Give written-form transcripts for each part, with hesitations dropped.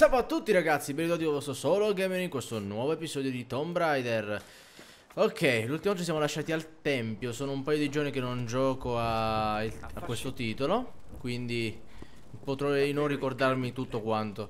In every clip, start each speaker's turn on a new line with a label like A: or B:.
A: Ciao a tutti ragazzi, benvenuti al vostro Solo Gamer in questo nuovo episodio di Tomb Raider. Ok, l'ultima volta ci siamo lasciati al tempio. Sono un paio di giorni che non gioco a questo titolo, quindi potrei non ricordarmi tutto quanto.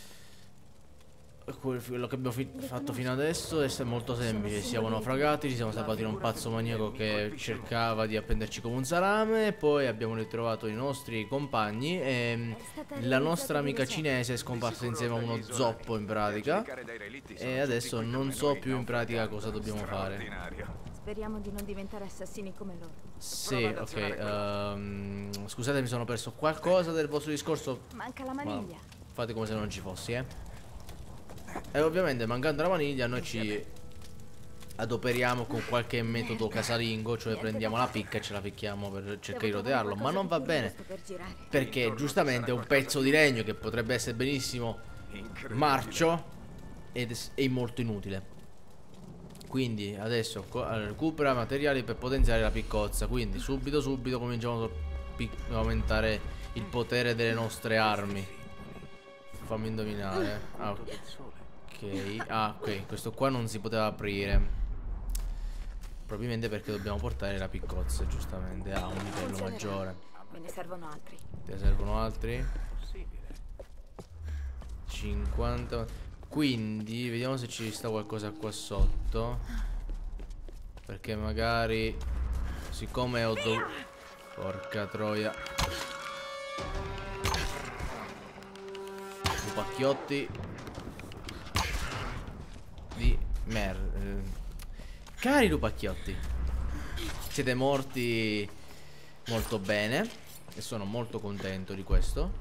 A: Quello che abbiamo fatto fino adesso è molto semplice. Siamo naufragati, ci siamo salvati da un pazzo maniaco che cercava di appenderci come un salame. Poi abbiamo ritrovato i nostri compagni e la nostra amica cinese è scomparsa insieme a uno zoppo in pratica. E adesso non so più in pratica cosa dobbiamo fare.
B: Speriamo di non diventare assassini come loro.
A: Sì, ok. Scusate, mi sono perso qualcosa del vostro discorso.
B: Manca la maniglia.
A: Fate come se non ci fossi, E ovviamente mancando la maniglia noi ci adoperiamo con qualche metodo casalingo, cioè prendiamo la picca e ce la picchiamo per cercare di rotearlo, ma non va bene perché giustamente è un pezzo di legno che potrebbe essere benissimo marcio ed è molto inutile. Quindi adesso recupera materiali per potenziare la piccozza, quindi subito cominciamo a aumentare il potere delle nostre armi. Fammi indovinare. Ok, questo qua non si poteva aprire. Probabilmente perché dobbiamo portare la piccozza, giustamente, a un livello maggiore.
B: Me ne servono altri.
A: Te ne servono altri? 50. Quindi vediamo se ci sta qualcosa qua sotto. Perché magari, siccome ho dovuto... Porca troia. Pacchiotti di merda. Cari lupacchiotti, siete morti molto bene e sono molto contento di questo.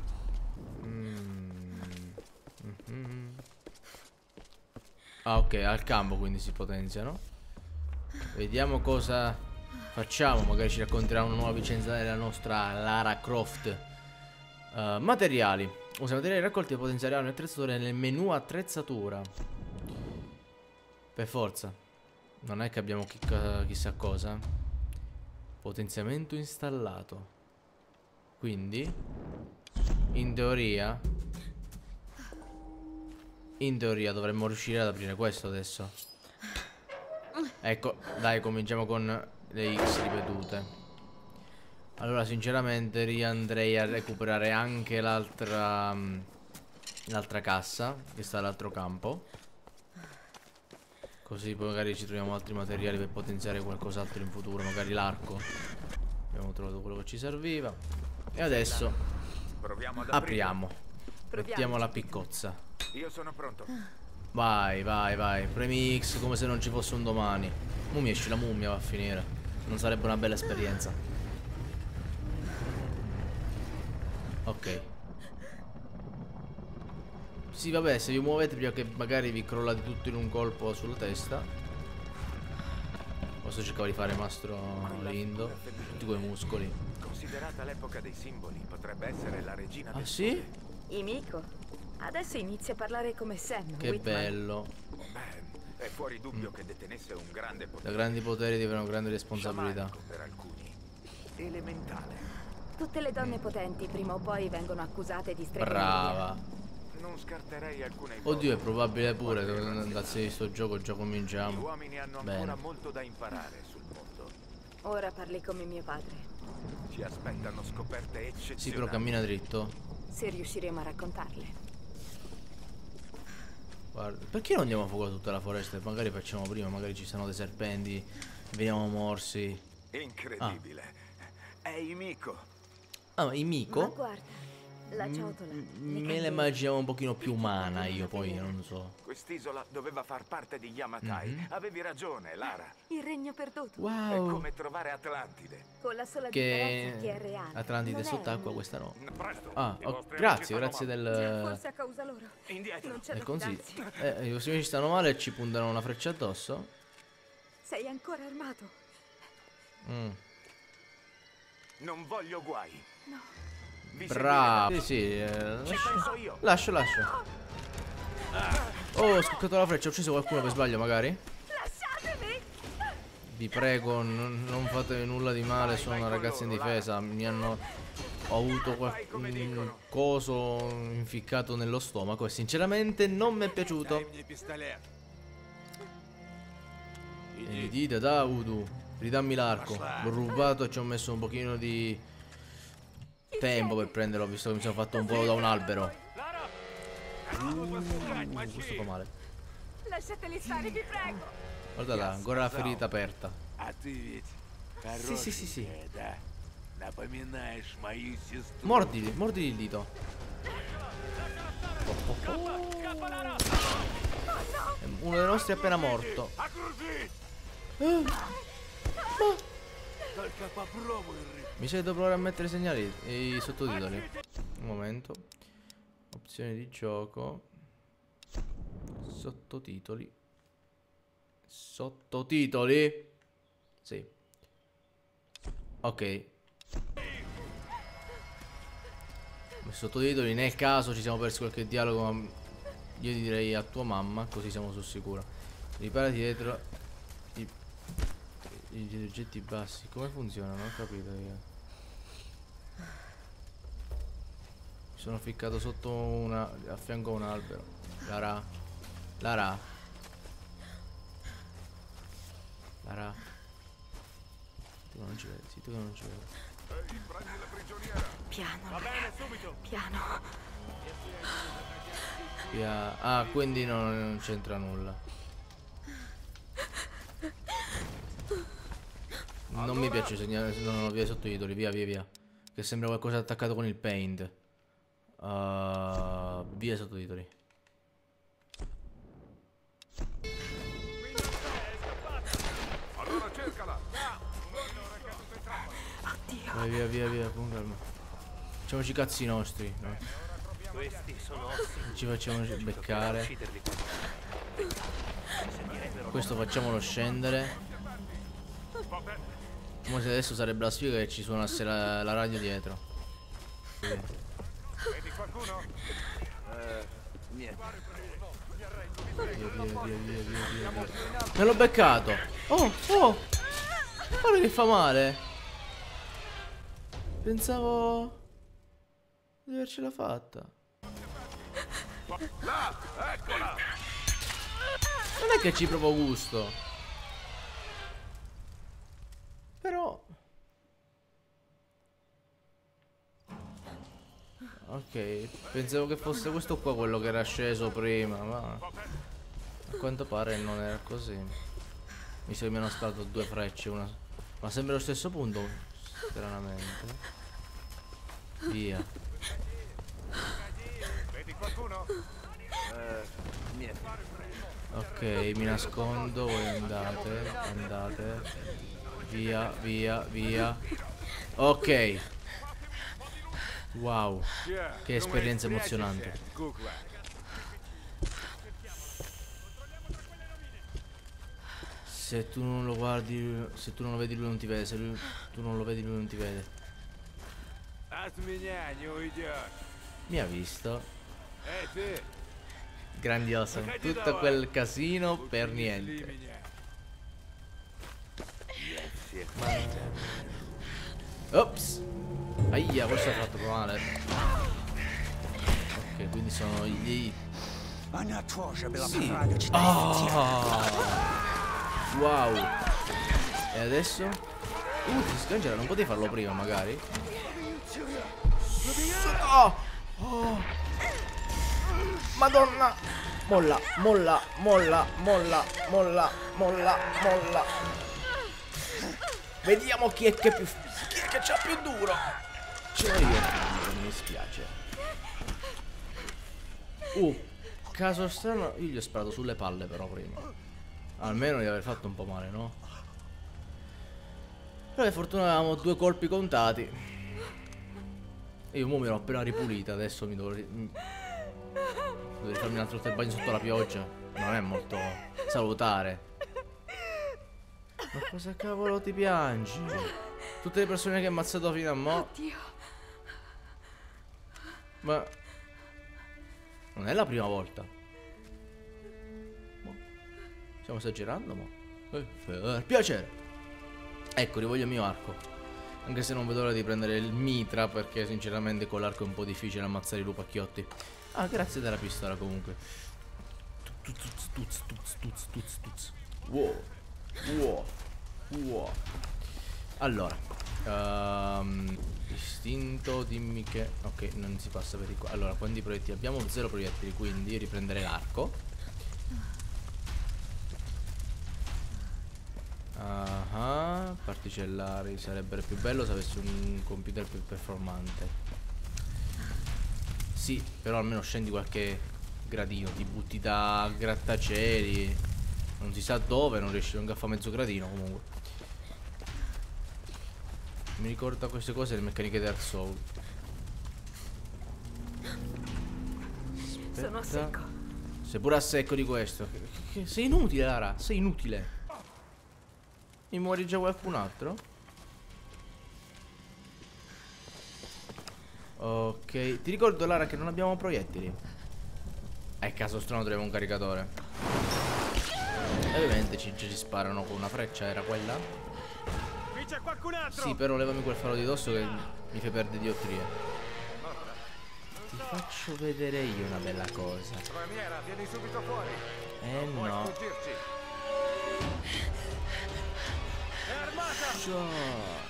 A: Ah, ok, al campo quindi si potenziano. Vediamo cosa facciamo. Magari ci racconterà una nuova vicenda della nostra Lara Croft. Materiali. Usa materiali raccolti per potenziare armi e attrezzature nel menu attrezzatura. Per forza. Non è che abbiamo chissà cosa. Potenziamento installato. Quindi in teoria dovremmo riuscire ad aprire questo adesso. Ecco, dai, cominciamo con le X ripetute. Allora sinceramente riandrei a recuperare anche l'altra cassa che sta all'altro campo. Così poi magari ci troviamo altri materiali per potenziare qualcos'altro in futuro. Magari l'arco. Abbiamo trovato quello che ci serviva. E adesso apriamo. Mettiamo la piccozza.
C: Io sono pronto.
A: Vai. Premi X come se non ci fosse un domani. Mo mi esce la mummia, va a finire. Non sarebbe una bella esperienza. Ok. Sì, vabbè, se vi muovete prima che magari vi crollate tutto in un colpo sulla testa. Posso cercare di fare Mastro Lindo. Tutti quei muscoli.
C: Considerata l'epoca dei simboli, potrebbe essere la regina del...
A: Ah sì?
B: Imico. Adesso inizia a parlare come Sam.
A: Che
B: Whitman.
A: bello.
C: Beh, è fuori dubbio che detenesse un grande
A: Da
C: potere.
A: grandi poteri diventano grandi responsabilità.
C: Sciamanico per alcuni. Elementale.
B: Tutte le donne potenti prima o poi vengono accusate di stregoneria.
A: Brava.
C: Non scarterei alcune ipotesi.
A: Oddio, è probabile pure che andasse di sto gioco già
C: Gli
A: cominciamo.
C: uomini hanno ancora
A: Bene.
C: molto da imparare sul mondo.
B: Ora parli come mio padre.
C: Ci aspettano scoperte eccezionali.
A: Sì, però cammina dritto.
B: Se riusciremo a raccontarle.
A: Guarda, perché non andiamo a fuoco tutta la foresta? Magari facciamo prima, magari ci sono dei serpenti, veniamo morsi.
C: Incredibile. È Imico.
A: Ah, ma Imico?
B: Ma guarda, la ciotola.
A: Me la immaginavo un pochino più umana io, poi non so.
C: Quest'isola doveva far parte di Yamatai. Avevi ragione, Lara.
B: Il regno perduto.
C: È
A: Wow.
C: come trovare Atlantide.
B: Con la sola differenza che è
A: Che
B: reale.
A: Atlantide
B: Non è
A: sott'acqua,
B: un-
A: questa no.
C: Presto.
A: Ah,
C: i
A: oh,
C: vostri
A: grazie,
C: amici
A: grazie
C: stanno
A: del...
B: Forse a causa loro.
C: male. Indietro.
B: Non c'è
A: del
B: da
A: consiglio.
B: fidarsi.
A: I vostri amici stanno male e ci puntano una freccia addosso?
B: Sei ancora armato?
A: Mm.
C: Non voglio guai.
B: No.
C: Vi
A: Bravo. Sì,
C: seguiremo. Ci penso io.
A: Lascio. Oh, ho scoccato la freccia, ho ucciso qualcuno per sbaglio magari?
B: Lasciatemi!
A: Vi prego, non fate nulla di male, sono una ragazza indifesa. Mi hanno ho avuto un coso inficcato nello stomaco e sinceramente non mi è piaciuto. E dite da Udu, ridammi l'arco. L'ho rubato e ci ho messo un pochino di tempo per prenderlo, visto che mi sono fatto un volo da un albero. Questo fa male.
B: Lasciateli stare, vi prego.
A: Guarda là, ancora la ferita aperta. Sì. Mordili, mordili il dito. Uno dei nostri è appena morto. Mi sa che devo provare a mettere i segnali e i sottotitoli. Un momento. Opzioni di gioco. Sottotitoli. Sottotitoli? Sì. Ok. I sottotitoli, nel caso ci siamo persi qualche dialogo, ma io ti direi a tua mamma, così siamo sul sicuro. Riparati dietro i oggetti bassi. Come funziona? Non ho capito io. Mi sono ficcato sotto a fianco a un albero. Lara. Tu non ci vedi, sì, tu non ci vedi.
B: Piano. Va bene, subito. Piano.
A: Ah, quindi non c'entra nulla. Non mi piace segnare se non ho via i sottotitoli, via. Che sembra qualcosa attaccato con il paint. Via i sottotitoli.
C: Allora cercala.
B: Oddio.
A: Via, con calma. Facciamoci i cazzi nostri, no?
D: Questi sono
A: Non ci facciamo beccare. Questo facciamolo scendere. Come se adesso sarebbe la sfiga che ci suonasse la radio dietro. Sì.
C: Vedi qualcuno?
D: niente.
A: Via. Me l'ho beccato. Oh. Guarda che fa male. Pensavo di avercela fatta.
C: Là, eccola!
A: Non è che ci provo gusto. Però ok, pensavo che fosse questo qua quello che era sceso prima, ma a quanto pare non era così. Mi sa che mi hanno sparato due frecce, ma sempre allo stesso punto, stranamente. Via.
C: Vedi qualcuno?
D: Niente.
A: Ok, mi nascondo, voi andate. Via. Ok. Wow, che esperienza emozionante. Se tu non lo guardi, se tu non lo vedi lui non ti vede, se tu non lo vedi lui non ti vede. Mi ha visto. Grandioso, tutto quel casino per niente. Ops. Aia, questo ha fatto male. Ok, quindi sono gli... Sì. Wow. E adesso? Ti sganciare, non potevi farlo prima magari? Madonna. Molla. Vediamo chi è che c'ha più duro. Ce l'ho io, mi dispiace. Caso strano, io gli ho sparato sulle palle però prima. Almeno gli aver fatto un po' male, no? Però per fortuna avevamo 2 colpi contati. E io mo mi ero appena ripulita, adesso mi dovrei farmi un altro volta il bagno sotto la pioggia. Non è molto salutare. Ma cosa cavolo ti piangi? Tutte le persone che hai ammazzato fino a mo'.
B: Oddio.
A: Ma non è la prima volta. Stiamo esagerando, ma piacere. Ecco, rivoglio il mio arco. Anche se non vedo l'ora di prendere il mitra, perché sinceramente con l'arco è un po' difficile ammazzare i lupacchiotti. Ah, grazie della pistola comunque. Wow. Wow. Wow. Allora. Istinto, dimmi che... Ok, non si passa per di qua. Allora, quanti proiettili? Abbiamo 0 proiettili, quindi riprenderei l'arco. Ah, particellari. Sarebbe più bello se avessi un computer più performante. Sì, però almeno scendi qualche gradino. Ti butti da grattacieli, non si sa dove, non riesci neanche a fare mezzo gradino. Comunque mi ricorda queste cose le meccaniche Dark Souls.
B: Sono a secco.
A: Sei pure a secco di questo. Sei inutile, Lara, sei inutile. Mi muori già qualcun altro? Ok, ti ricordo, Lara, che non abbiamo proiettili. È caso strano, troviamo un caricatore. E ovviamente ci sparano con una freccia, era quella?
D: Qui c'è qualcun altro!
A: Sì, però levami quel faro di dosso che mi fa perdere diottrie. Ti faccio vedere io una bella cosa.
C: Raniera, vieni subito fuori.
A: No.
C: Fuggirci.
D: È armata!
A: Ciao.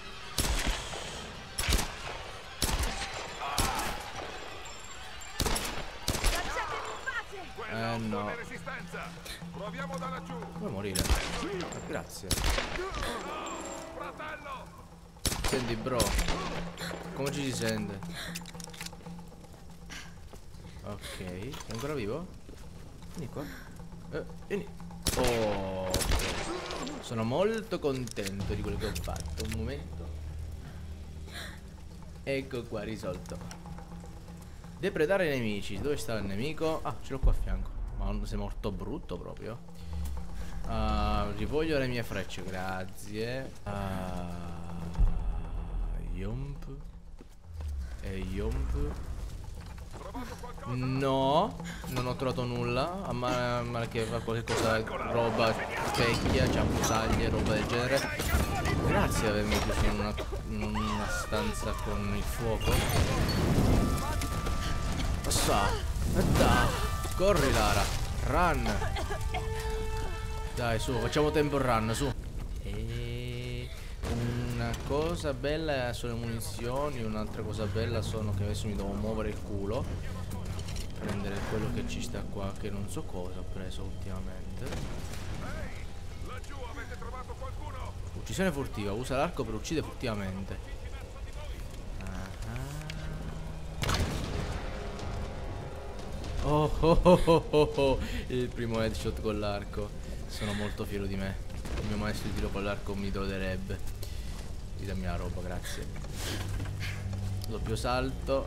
A: No.
C: Resistenza. Proviamo da laggiù.
A: Vuoi morire? Grazie.
C: Fratello.
A: Senti, bro, come ci si sente? Ok, è ancora vivo? Vieni qua. Vieni. Oh, ok. Sono molto contento di quello che ho fatto. Un momento. Ecco qua, risolto. Depredare i nemici. Dove sta il nemico? Ah, ce l'ho qua a fianco. Ma sei morto brutto proprio. Rivoglio le mie frecce, grazie. Yomp. E yomp. No, non ho trovato nulla. A male che fa qualche cosa, roba vecchia, ciampusaglie, roba del genere. Grazie di avermi chiuso in una stanza con il fuoco. Passa. Aspetta. Corri, Lara. Run. Dai, su, facciamo tempo run, su. E una cosa bella sono le munizioni. Un'altra cosa bella sono che adesso mi devo muovere il culo. Prendere quello che ci sta qua, che non so cosa ho preso ultimamente.
C: Laggiù avete trovato qualcuno?
A: Uccisione furtiva, usa l'arco per uccidere furtivamente. Oh, il primo headshot con l'arco. Sono molto fiero di me. Il mio maestro di tiro con l'arco mi dolerebbe. Ridammi la roba, grazie. Doppio salto.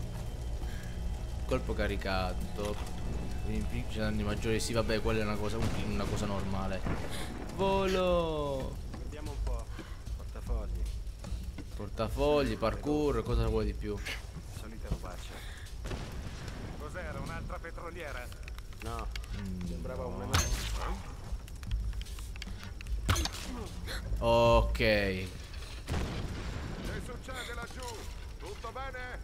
A: Colpo caricato. Infligge danni maggiori. Sì, vabbè, quella è una cosa normale. Volo.
D: Vediamo un po'. Portafogli.
A: Portafogli, parkour, cosa vuoi di più?
D: Solite robacce.
C: Cos'era, un'altra petroliera?
D: No. Sembrava un menù.
A: Ok.
C: Che succede laggiù? Tutto bene?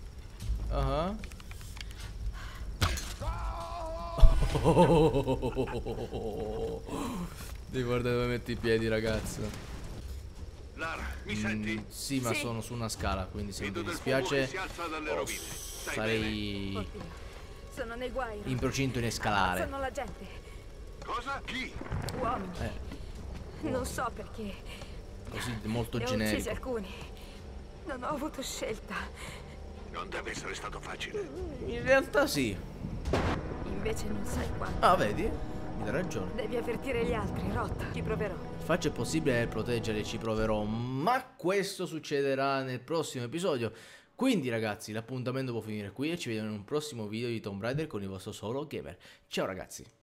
A: Devi guardare dove metti i piedi, ragazzo.
C: Lara, mi senti?
A: Sì, ma
B: Sì.
A: sono su una scala, quindi se
C: Vedo
A: mi
C: del fuoco che
A: dispiace
C: si alza dalle rovine. Stai
A: sarei
B: Oddio. Sono nei guai.
A: in procinto di scalare.
B: Sono la gente.
C: Cosa? Chi?
B: Uomini. Non so perché.
A: Così molto
B: Ne ho uccisi
A: generico.
B: alcuni. Non ho avuto scelta.
C: Non deve essere stato facile.
A: In realtà sì.
B: Invece non sai quanto.
A: Ah, vedi? Mi dai ragione.
B: Devi avvertire gli altri, Rot. Ci proverò.
A: Faccio il possibile per proteggere, ci proverò, ma questo succederà nel prossimo episodio. Quindi ragazzi, l'appuntamento può finire qui e ci vediamo in un prossimo video di Tomb Raider con il vostro Solo Gamer. Ciao ragazzi.